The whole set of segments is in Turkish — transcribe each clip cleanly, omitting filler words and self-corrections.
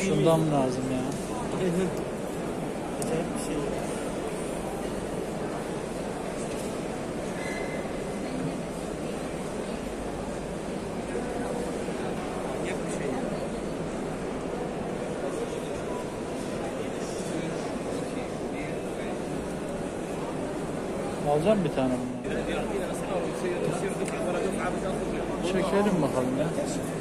Şundan lazım ya. Acayip bir şey. Manyak bir şey. Alacağım bir tane bunu. Çekelim bakalım ya.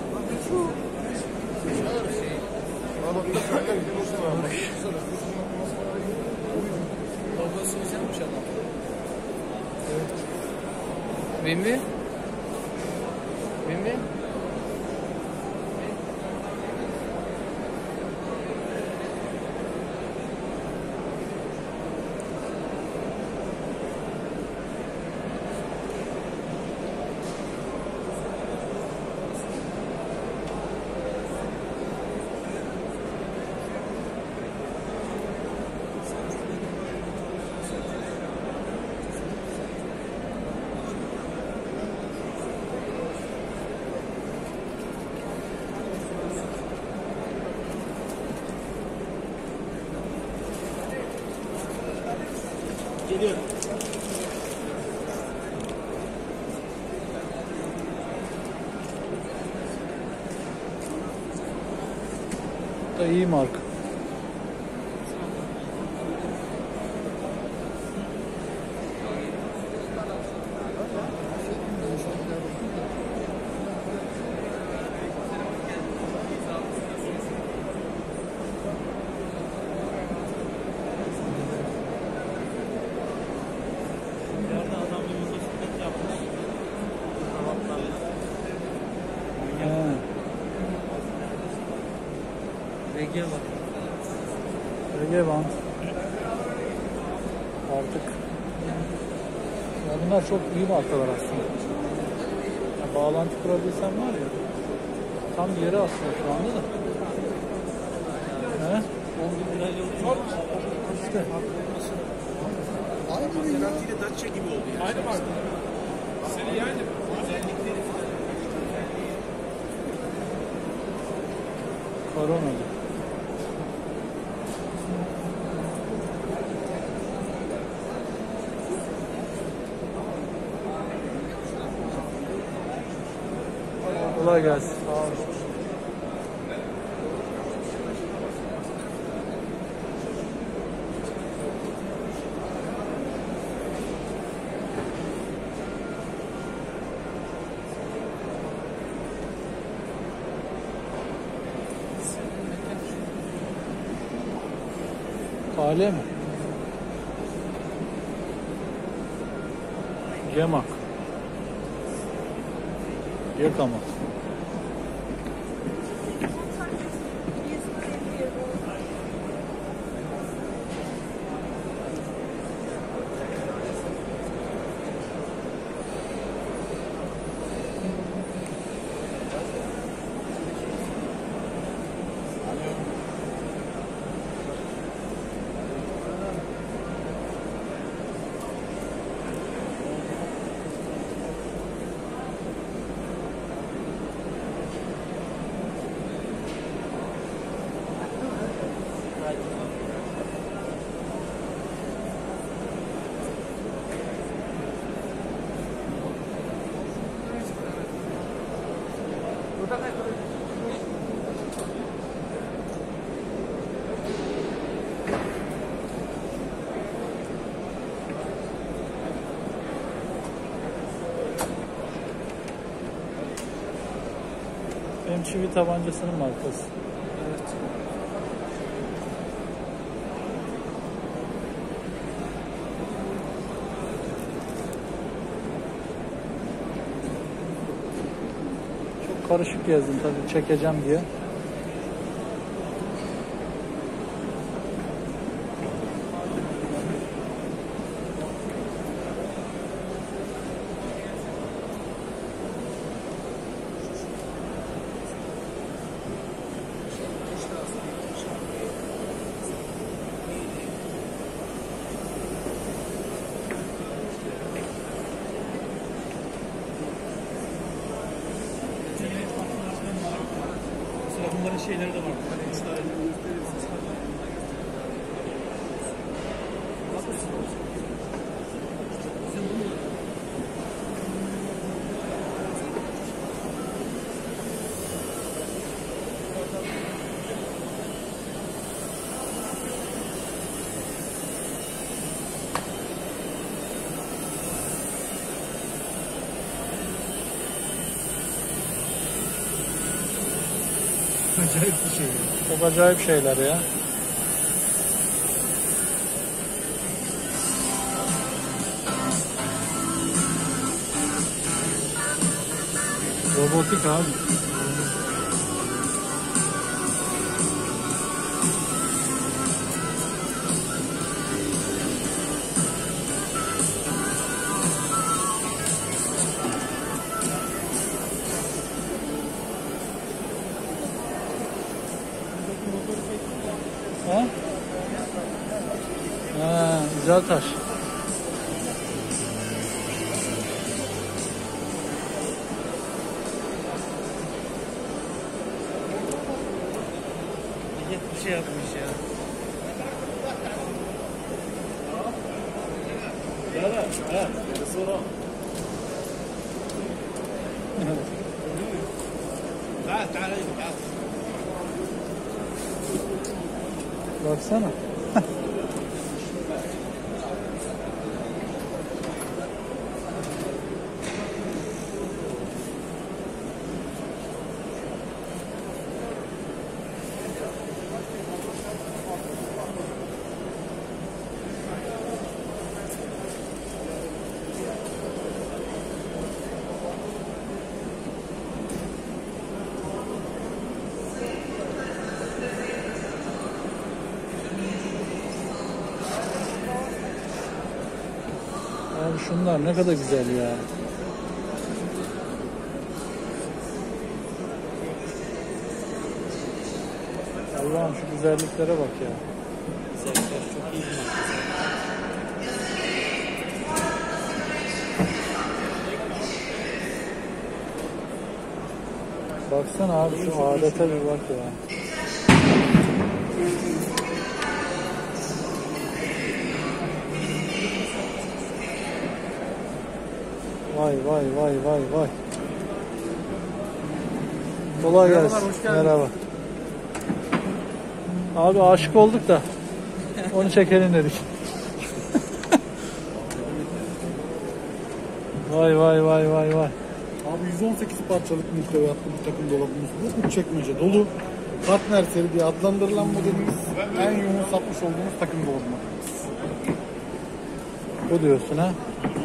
Vimbi? Vimbi? Geliyorum. Bu da iyi marka. Nerede adam bir motosiklet yapmış. He. Rege bak. Ege bant. Artık. Ya bunlar çok iyi markalar aslında. Ya bağlantı kurabilsem var ya. Tam yeri aslında şu anda da. He? 10.000 lirayla uçuyor. İşte. Maserati'yle Dacia gibi oldu yani. Aynı marka. Seri aynı. Özellikleri falan. Korona'da. Kolay gelsin. Sağ olun. Kale mi? Gemak. Yakamak. Benim çivi tabancasının markası. Evet. Çok karışık yazdım tabii çekeceğim diye. Mesela bunların şeyleri de var. Hani acayip bir şey. Çok acayip şeyler ya. Robotik abi. Ha? Ha, güzel taş. Bir şey yapmış ya. تعال تعال تعال. Baksana. Abi şunlar ne kadar güzel ya. Allah'ım şu güzelliklere bak ya. Güzel taş çok iyi bir marka. Baksana abi şu alete bir bak ya. Vay vay vay vay vay. Kolay gelsin. Merhabalar, hoş geldiniz. Merhaba. Abi aşık olduk da onu çekelim dedik. Vay vay vay vay vay. Abi 118 parçalık muhteviyatlı bir takım dolabımız bu. 3 çekmece dolu. Partner seri diye adlandırılan modelimiz en yoğun satmış olduğumuz takım dolabı makinesi. Bu diyorsun ha.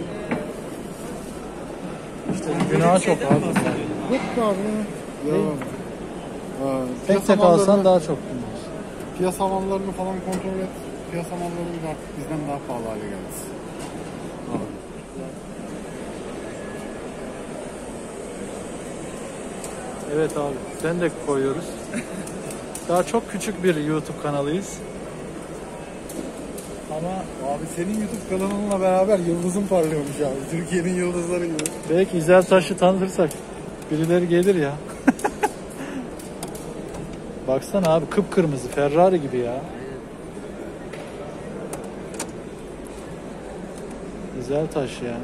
İşte günah çok abi. Yok be abi. Ya. Tek alsan daha çok. Piyasa mallarını falan kontrol et. Piyasa malları bile artık bizden daha pahalı hale geldi. Abi. Evet abi. Sen de koyuyoruz. Daha çok küçük bir YouTube kanalıyız. Ama Abi senin YouTube kanalınla beraber yıldızın parlıyormuş abi. Türkiye'nin yıldızları gibi. belki İzel Taş'ı tanıtırsak birileri gelir ya. Baksana abi kıpkırmızı Ferrari gibi ya. Güzel taş ya.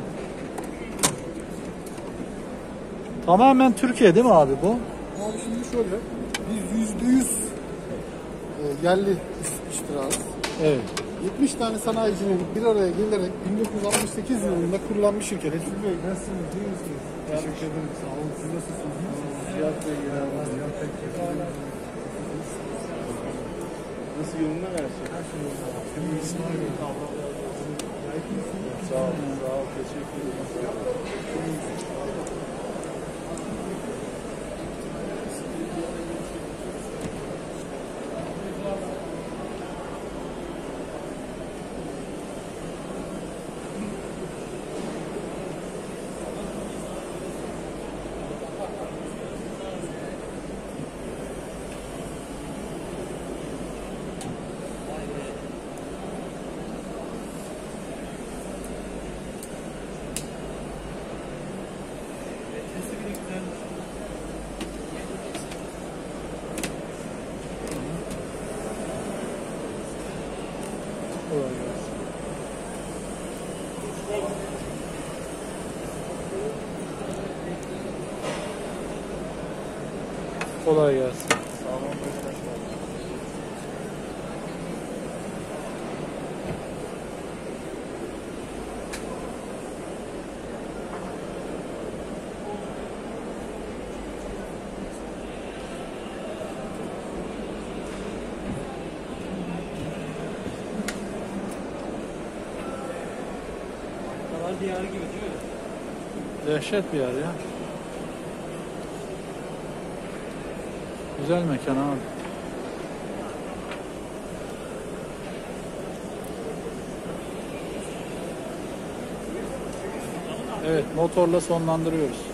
Tamamen Türkiye değil mi abi bu? Abi şimdi şöyle. Biz %100 yerli iştirahız. Evet. 70 tane sanayicinin bir araya gelerek 1968 yılında kurulan bir şirket. Resul Bey nasılsınız? İyi misiniz? Teşekkür ederim. Sağ olun. Siz nasılsınız? Ziyaret Bey genelde. Ziyaret Bey. Nasıl yolunda her şey? Her şey yolunda. Senin İsmail Bey. Sağ ol. Sağ ol. Sağ ol. Teşekkür ederim. Kolay gelsin. Kolay gelsin. Sağ olun. Kar diyarı gibi değil mi? Dehşet bir yer ya. Güzel mekan abi. Evet, motorla sonlandırıyoruz.